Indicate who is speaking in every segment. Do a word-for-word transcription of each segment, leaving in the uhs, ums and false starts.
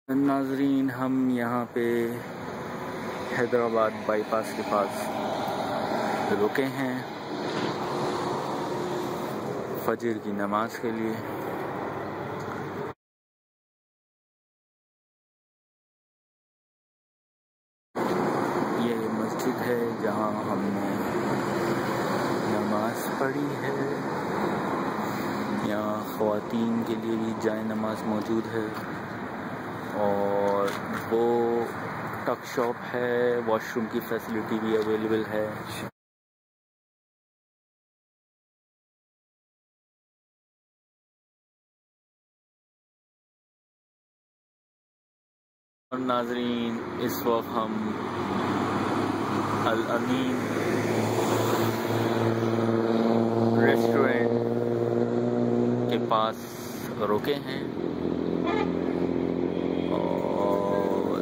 Speaker 1: नाजरीन, हम यहाँ पे हैदराबाद बाईपास के पास रुके हैं फजर की नमाज के लिए। ये मस्जिद है जहाँ हमने नमाज पढ़ी है। यहाँ ख़वातीन के लिए भी जाए नमाज मौजूद है और वो टक शॉप है, वॉशरूम की फैसिलिटी भी अवेलेबल है। और नाजरीन, इस वक्त हम अल अमीन रेस्टोरेंट के पास रुके हैं और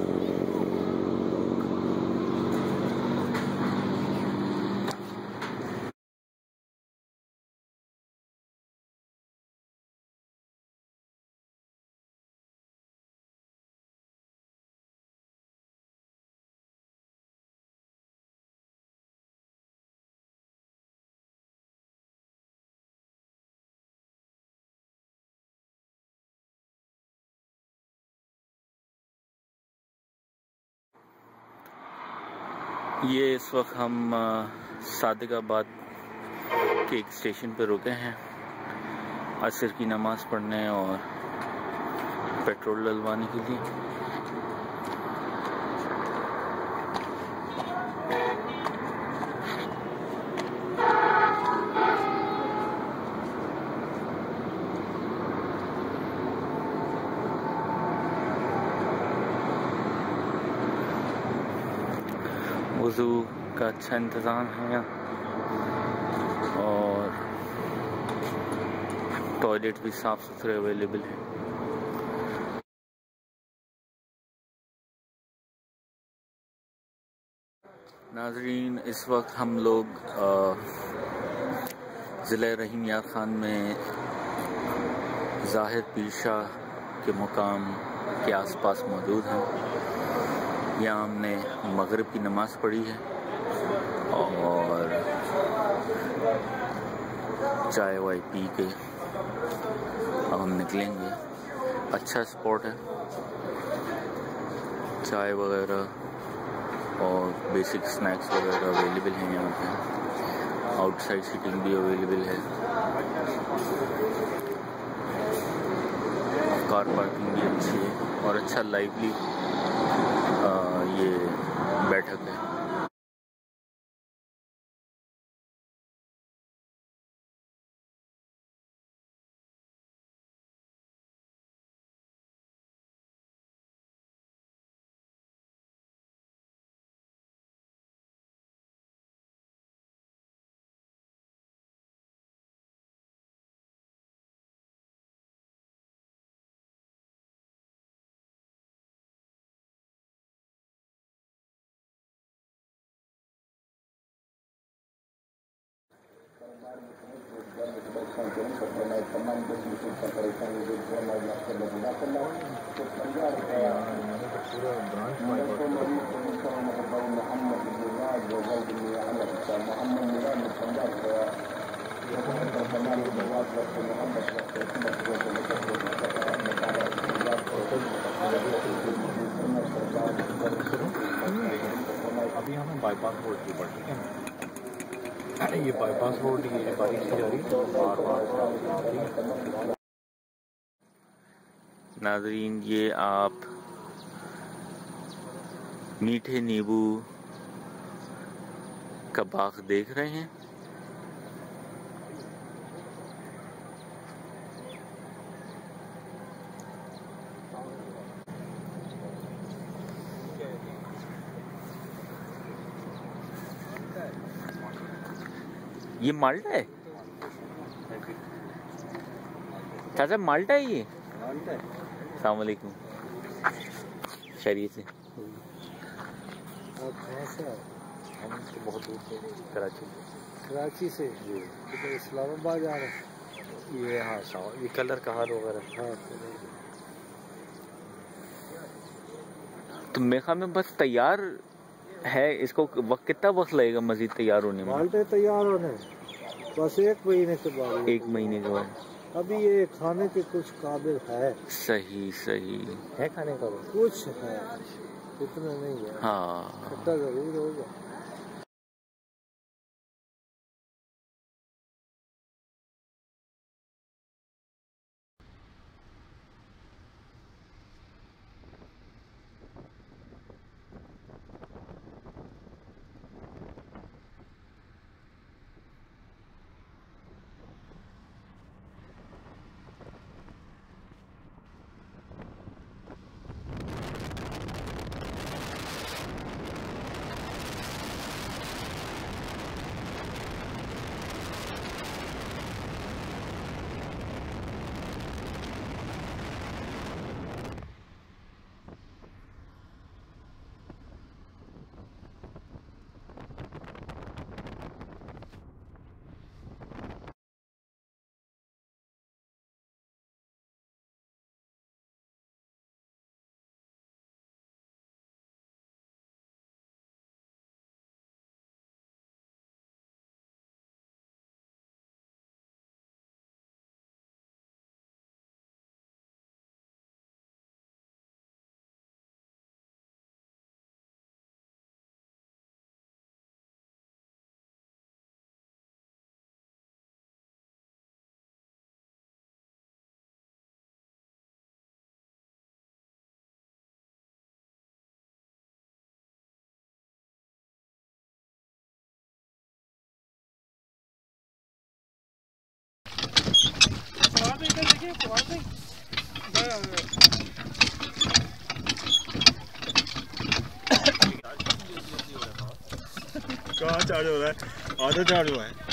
Speaker 1: ये इस वक्त हम सादिकाबाद के एक स्टेशन पर रुके हैं असर की नमाज़ पढ़ने और पेट्रोल डलवाने के लिए। वज़ू का अच्छा इंतज़ाम है यहाँ और टॉयलेट भी साफ़ सुथरे अवेलेबल है। नाजरीन, इस वक्त हम लोग ज़िला रहीम यार खान में ज़ाहिर पीर शाह के मुकाम के आसपास मौजूद हैं। यहाँ हमने मगरिब की नमाज पढ़ी है और चाय वाय पी के अब हम निकलेंगे। अच्छा स्पॉट है, चाय वगैरह और बेसिक स्नैक्स वगैरह अवेलेबल हैं यहाँ पे। आउटसाइड सीटिंग भी अवेलेबल है, कार पार्किंग भी अच्छी है और अच्छा लाइवली ये बैठक है।
Speaker 2: अभी हमें बाईपास रोड की पड़ ठीक है ना, ये बाईपास रोड ये बारिश की जा रही है तो बार बार।
Speaker 1: नाजरीन, ये आप मीठे नींबू का बाग देख रहे हैं। ये माल्टा है चाचा, माल्टा है ये। अस्सलाम वालेकुम, खैरियत से।
Speaker 2: हम तो बहुत दूर से
Speaker 1: कराची
Speaker 2: कराची से जी तो इस्लामाबाद आ रहे हैं। ये हाँ ये कलर कहार वगैरह। हाँ
Speaker 1: तो मेखा में बस तैयार है, इसको वक्त कितना वक्त लगेगा मजीद तैयार होने में?
Speaker 3: माल्टे तैयार होने बस एक महीने के बाद।
Speaker 1: एक महीने के बाद?
Speaker 3: अभी ये खाने के कुछ काबिल है।
Speaker 1: सही सही
Speaker 2: है खाने का
Speaker 3: कुछ है, इतना नहीं है।
Speaker 1: हाँ
Speaker 3: खट्टा जरूर होगा।
Speaker 2: कहाँ चार्ज हो रहा है? आधा चार्ज हुआ है।